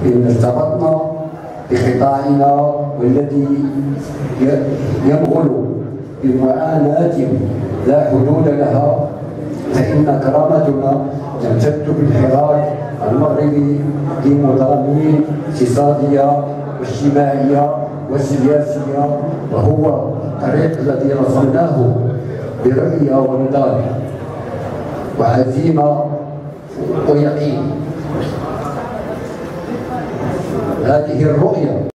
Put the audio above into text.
إن ارتبطنا بقطاعنا والذي يمغل بمعاناة لا حدود لها، فإن كرامتنا تمتد بالحراك المغربي لمضامين اقتصادية واجتماعية وسياسية، وهو الطريق الذي رسمناه برؤية ونضال وعزيمة ويقين. هذه الرؤية